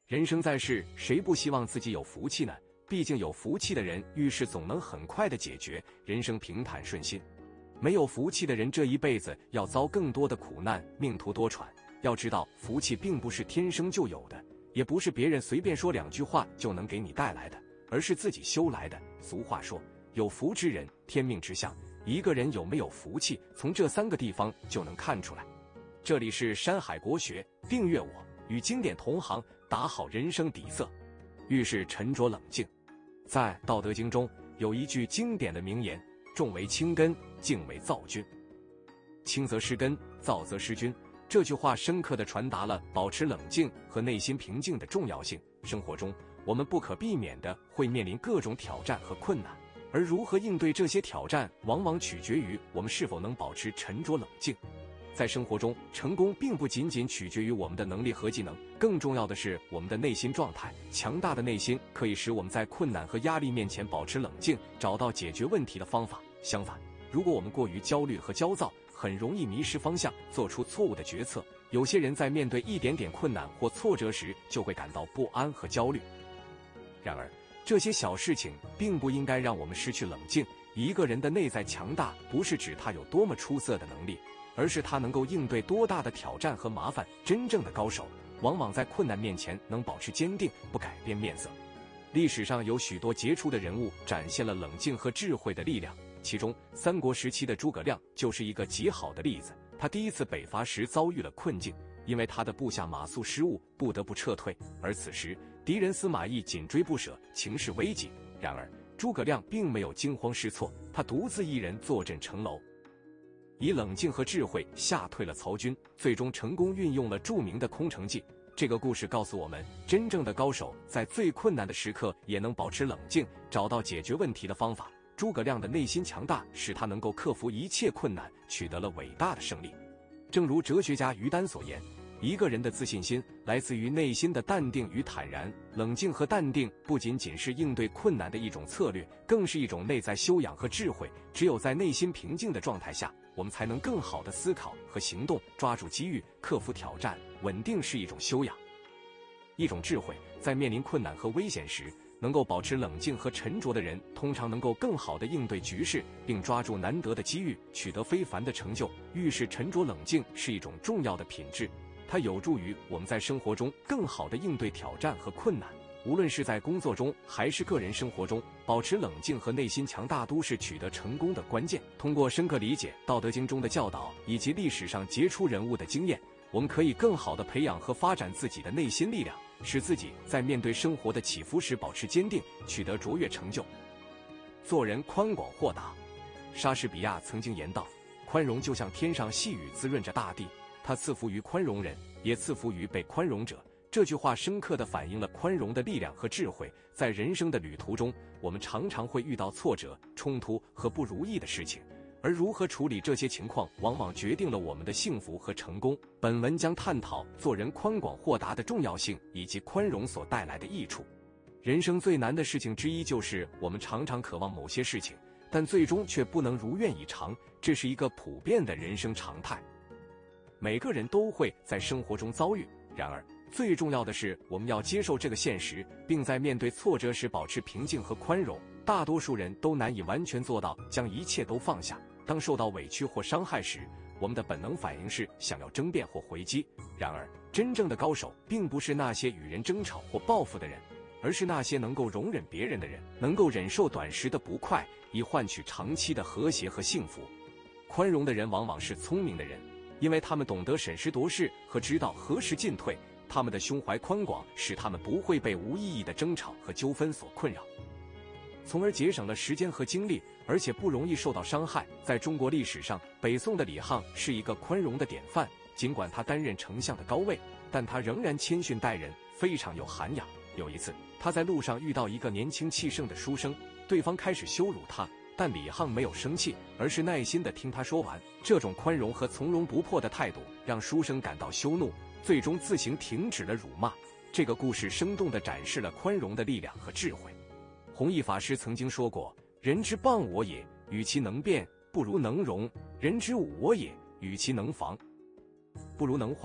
人生在世，谁不希望自己有福气呢？毕竟有福气的人遇事总能很快的解决，人生平坦顺心。没有福气的人这一辈子要遭更多的苦难，命途多舛。要知道，福气并不是天生就有的，也不是别人随便说2句话就能给你带来的，而是自己修来的。俗话说，有福之人天命之相，一个人有没有福气，从这3个地方就能看出来。这里是山海国学，订阅我，与经典同行，打好人生底色。遇事沉着冷静。在《道德经》中有一句经典的名言：重为轻根，静为躁君。轻则失根，躁则失君。这句话深刻地传达了保持冷静和内心平静的重要性。生活中，我们不可避免地会面临各种挑战和困难，而如何应对这些挑战，往往取决于我们是否能保持沉着冷静。在生活中，成功并不仅仅取决于我们的能力和技能，更重要的是我们的内心状态。强大的内心可以使我们在困难和压力面前保持冷静，找到解决问题的方法。相反，如果我们过于焦虑和焦躁，很容易迷失方向，做出错误的决策。有些人在面对一点点困难或挫折时，就会感到不安和焦虑。然而，这些小事情并不应该让我们失去冷静。一个人的内在强大，不是指他有多么出色的能力，而是他能够应对多大的挑战和麻烦。真正的高手往往在困难面前能保持坚定，不改变面色。历史上有许多杰出的人物展现了冷静和智慧的力量，其中三国时期的诸葛亮就是一个极好的例子。他第一次北伐时遭遇了困境，因为他的部下马谡失误，不得不撤退，而此时敌人司马懿紧追不舍，情势危急。然而诸葛亮并没有惊慌失措，他独自一人坐镇城楼，以冷静和智慧吓退了曹军，最终成功运用了著名的空城计。这个故事告诉我们，真正的高手在最困难的时刻也能保持冷静，找到解决问题的方法。诸葛亮的内心强大，使他能够克服一切困难，取得了伟大的胜利。正如哲学家于丹所言，一个人的自信心来自于内心的淡定与坦然。冷静和淡定不仅仅是应对困难的一种策略，更是一种内在修养和智慧。只有在内心平静的状态下，我们才能更好的思考和行动，抓住机遇，克服挑战。稳定是一种修养，一种智慧。在面临困难和危险时，能够保持冷静和沉着的人，通常能够更好地应对局势，并抓住难得的机遇，取得非凡的成就。遇事沉着冷静是一种重要的品质，它有助于我们在生活中更好地应对挑战和困难。无论是在工作中还是个人生活中，保持冷静和内心强大都是取得成功的关键。通过深刻理解《道德经》中的教导以及历史上杰出人物的经验，我们可以更好地培养和发展自己的内心力量，使自己在面对生活的起伏时保持坚定，取得卓越成就。做人宽广豁达。莎士比亚曾经言道，宽容就像天上细雨滋润着大地，它赐福于宽容人，也赐福于被宽容者。这句话深刻地反映了宽容的力量和智慧。在人生的旅途中，我们常常会遇到挫折、冲突和不如意的事情，而如何处理这些情况，往往决定了我们的幸福和成功。本文将探讨做人宽广豁达的重要性，以及宽容所带来的益处。人生最难的事情之一，就是我们常常渴望某些事情，但最终却不能如愿以偿，这是一个普遍的人生常态。每个人都会在生活中遭遇，然而最重要的是，我们要接受这个现实，并在面对挫折时保持平静和宽容。大多数人都难以完全做到将一切都放下。当受到委屈或伤害时，我们的本能反应是想要争辩或回击。然而，真正的高手并不是那些与人争吵或报复的人，而是那些能够容忍别人的人，能够忍受短时的不快，以换取长期的和谐和幸福。宽容的人往往是聪明的人，因为他们懂得审时度势和知道何时进退。他们的胸怀宽广，使他们不会被无意义的争吵和纠纷所困扰，从而节省了时间和精力，而且不容易受到伤害。在中国历史上，北宋的李沆是一个宽容的典范。尽管他担任丞相的高位，但他仍然谦逊待人，非常有涵养。有一次，他在路上遇到一个年轻气盛的书生，对方开始羞辱他，但李沆没有生气，而是耐心地听他说完。这种宽容和从容不迫的态度让书生感到羞怒，最终自行停止了辱骂。这个故事生动地展示了宽容的力量和智慧。弘一法师曾经说过，人之谤我也，与其能辩，不如能容；人之侮我也，与其能防，不如能化。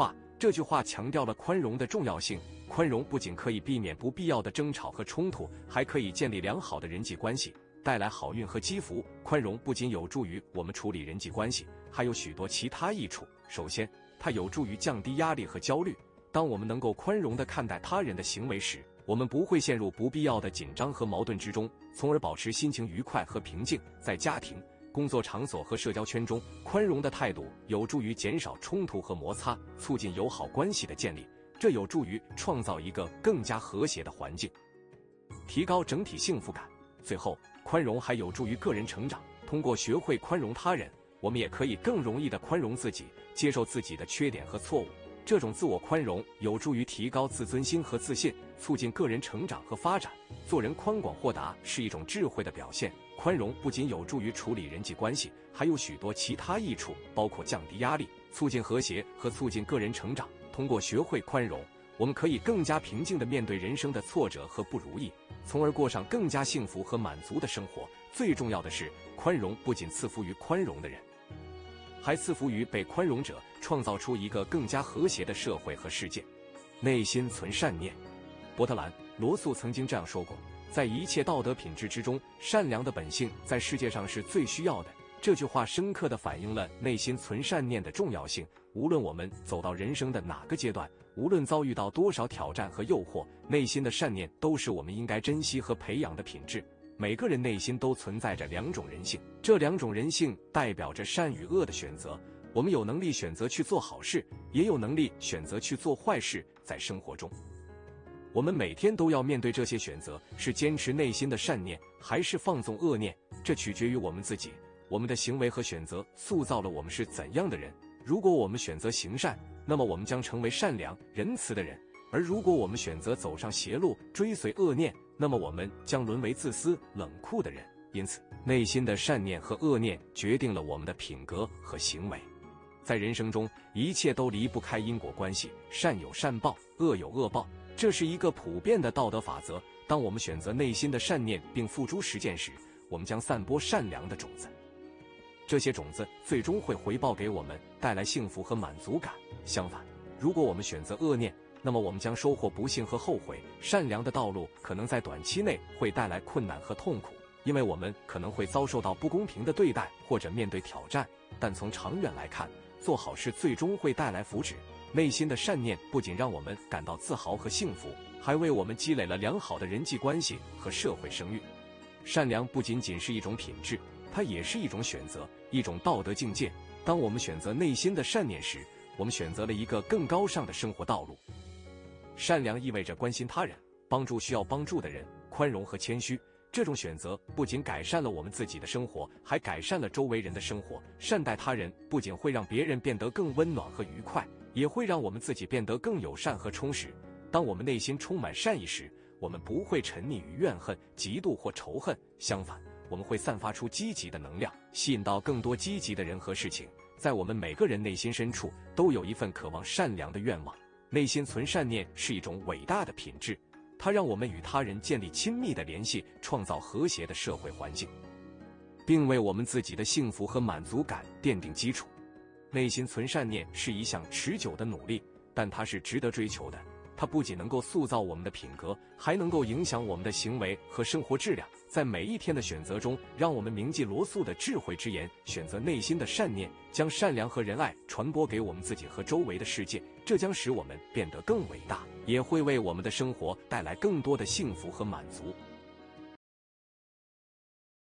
这句话强调了宽容的重要性。宽容不仅可以避免不必要的争吵和冲突，还可以建立良好的人际关系，带来好运和积福。宽容不仅有助于我们处理人际关系，还有许多其他益处。首先，它有助于降低压力和焦虑。当我们能够宽容地看待他人的行为时，我们不会陷入不必要的紧张和矛盾之中，从而保持心情愉快和平静。在家庭、工作场所和社交圈中，宽容的态度有助于减少冲突和摩擦，促进友好关系的建立。这有助于创造一个更加和谐的环境，提高整体幸福感。最后，宽容还有助于个人成长。通过学会宽容他人，我们也可以更容易地宽容自己，接受自己的缺点和错误。这种自我宽容有助于提高自尊心和自信，促进个人成长和发展。做人宽广豁达是一种智慧的表现。宽容不仅有助于处理人际关系，还有许多其他益处，包括降低压力、促进和谐和促进个人成长。通过学会宽容，我们可以更加平静地面对人生的挫折和不如意，从而过上更加幸福和满足的生活。最重要的是，宽容不仅赐福于宽容的人，还赐福于被宽容者，创造出一个更加和谐的社会和世界。内心存善念。伯特兰·罗素曾经这样说过，在一切道德品质之中，善良的本性在世界上是最需要的。这句话深刻地反映了内心存善念的重要性。无论我们走到人生的哪个阶段，无论遭遇到多少挑战和诱惑，内心的善念都是我们应该珍惜和培养的品质。每个人内心都存在着两种人性，这两种人性代表着善与恶的选择。我们有能力选择去做好事，也有能力选择去做坏事。在生活中，我们每天都要面对这些选择，是坚持内心的善念，还是放纵恶念，这取决于我们自己。我们的行为和选择塑造了我们是怎样的人。如果我们选择行善，那么我们将成为善良、仁慈的人；而如果我们选择走上邪路，追随恶念，那么我们将沦为自私、冷酷的人。因此，内心的善念和恶念决定了我们的品格和行为。在人生中，一切都离不开因果关系，善有善报，恶有恶报，这是一个普遍的道德法则。当我们选择内心的善念并付诸实践时，我们将散播善良的种子。这些种子最终会回报给我们，带来幸福和满足感。相反，如果我们选择恶念，那么我们将收获不幸和后悔。善良的道路可能在短期内会带来困难和痛苦，因为我们可能会遭受到不公平的对待或者面对挑战，但从长远来看，做好事最终会带来福祉。内心的善念不仅让我们感到自豪和幸福，还为我们积累了良好的人际关系和社会声誉。善良不仅仅是一种品质，它也是一种选择，一种道德境界。当我们选择内心的善念时，我们选择了一个更高尚的生活道路。善良意味着关心他人，帮助需要帮助的人，宽容和谦虚。这种选择不仅改善了我们自己的生活，还改善了周围人的生活。善待他人不仅会让别人变得更温暖和愉快，也会让我们自己变得更友善和充实。当我们内心充满善意时，我们不会沉溺于怨恨、嫉妒或仇恨，相反，我们会散发出积极的能量，吸引到更多积极的人和事情。在我们每个人内心深处，都有一份渴望善良的愿望。内心存善念是一种伟大的品质，它让我们与他人建立亲密的联系，创造和谐的社会环境，并为我们自己的幸福和满足感奠定基础。内心存善念是一项持久的努力，但它是值得追求的。它不仅能够塑造我们的品格，还能够影响我们的行为和生活质量。在每一天的选择中，让我们铭记罗素的智慧之言，选择内心的善念，将善良和仁爱传播给我们自己和周围的世界。这将使我们变得更伟大，也会为我们的生活带来更多的幸福和满足。